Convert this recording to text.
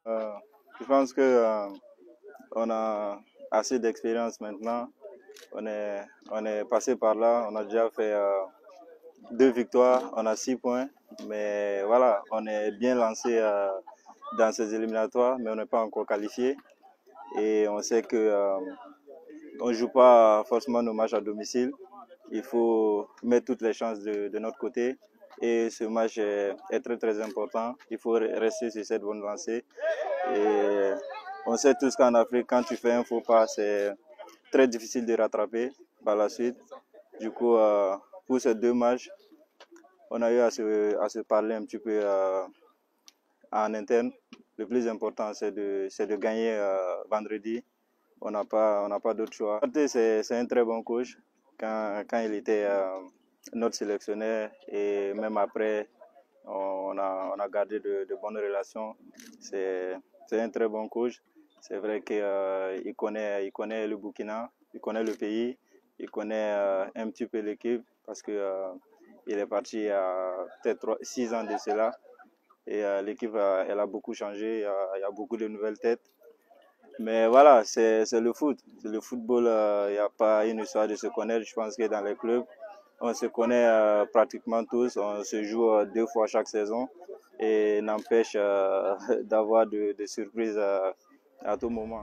Euh, je pense que on a assez d'expérience maintenant. On est, on est passé par là. On a déjà fait 2 victoires. On a 6 points. Mais voilà, on est bien lancé dans ces éliminatoires, mais on n'est pas encore qualifié. Et on sait que on joue pas forcément nos matchs à domicile. Il faut mettre toutes les chances de notre côté. Et ce match est très très important. Il faut rester sur cette bonne lancée. Et on sait tous qu'en Afrique, quand tu fais un faux pas, c'est très difficile de rattraper par la suite. Du coup, pour ces 2 matchs, on a eu à se parler un petit peu en interne. Le plus important, c'est de gagner vendredi. On n'a pas d'autre choix. C'est un très bon coach. Quand il était notre sélectionneur et même après, on a gardé de bonnes relations. C'est un très bon coach. C'est vrai qu'il connaît le Burkina, il connaît le pays, il connaît un petit peu l'équipe parce que il est parti il y a peut-être 6 ans de cela. Et l'équipe, elle a beaucoup changé, il y a beaucoup de nouvelles têtes. Mais voilà, c'est le foot. C'est le football, il n'y a pas une histoire de se connaître. Je pense que dans les clubs, on se connaît pratiquement tous. On se joue 2 fois chaque saison et n'empêche d'avoir de surprises à tout moment.